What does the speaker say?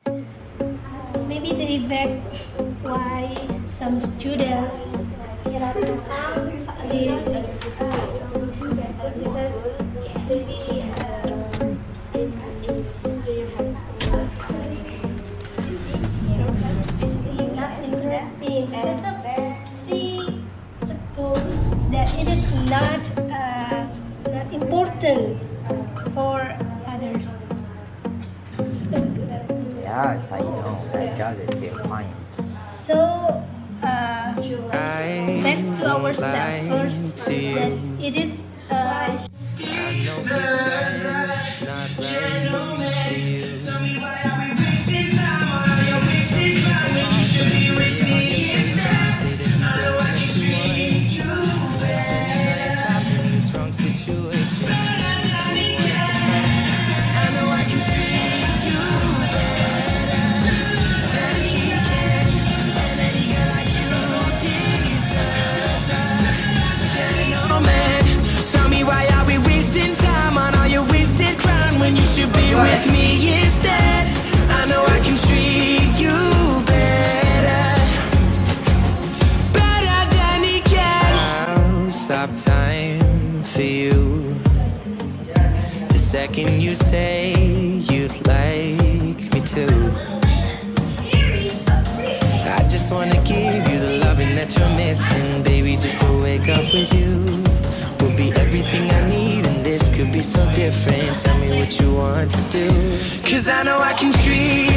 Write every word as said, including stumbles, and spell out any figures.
Maybe the effect why some students cannot come is because maybe uh, not interesting because of she suppose that it is not uh, not important for others. Yes, I know. I got it, your point. So, uh, back to ourselves first. That it is. Uh, I know he's just not right for you. Tell me why are we wasting time on your wasting time when you should be with me instead. You say that he's the one that you want. You're spending all your time in this wrong situation. Anytime you want it to stop, I know I can treat you better than he can, and any girl like you deserves a gentleman. Tell me why are we wasting time on all your wasted crime when you should be with me instead. I know I can treat you better, better than he can. I'll stop time for you the second you say you'd like me to. I just wanna give you the loving that you're missing, baby. Just to wake up with you will be everything I need, and this could be so different. Tell me what you want to do, 'cause I know I can treat